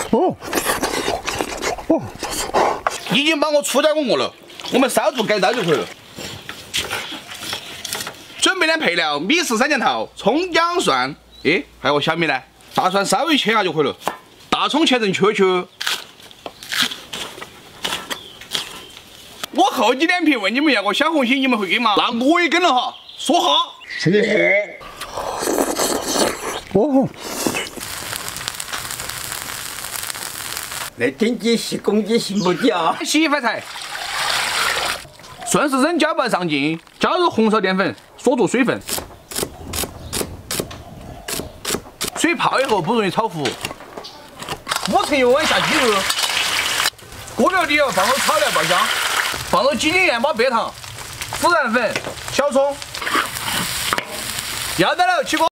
已经帮我初加工过了，我们烧煮改刀就可以了。准备的配料：米豉3件套，葱姜蒜。还有个小米呢，大蒜稍微切下就可以了，大葱切成圈圈。我厚着脸皮问你们要个小红心，你们会给吗？那我也跟了哈，说哈。 那顶级是公鸡信不起啊！ 洗一番菜，顺时针搅拌上劲，加入红烧淀粉，锁住水分。水泡以后不容易炒糊。5成油温下鸡肉，锅料底放入草料爆香，放入鸡精、盐巴、白糖、孜然粉、小葱。要得了，起锅。